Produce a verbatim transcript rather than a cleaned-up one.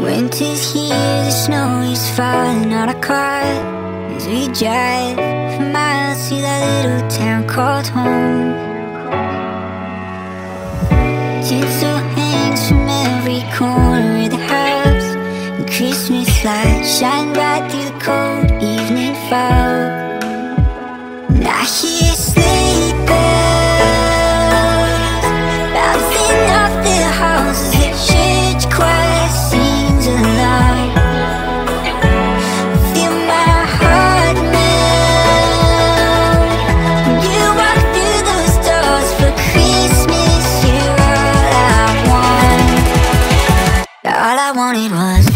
Winter's here, the snow is falling on our car as we drive for miles to that little town called home. Tinsel hangs from every corner of the house, and Christmas lights shine bright through the cold evening fog. And I hear sleigh bells bouncing off the halls as the church choir sings aloud. Feel my heart melt when you walk through those doors for Christmas. You're all I want. All I wanted was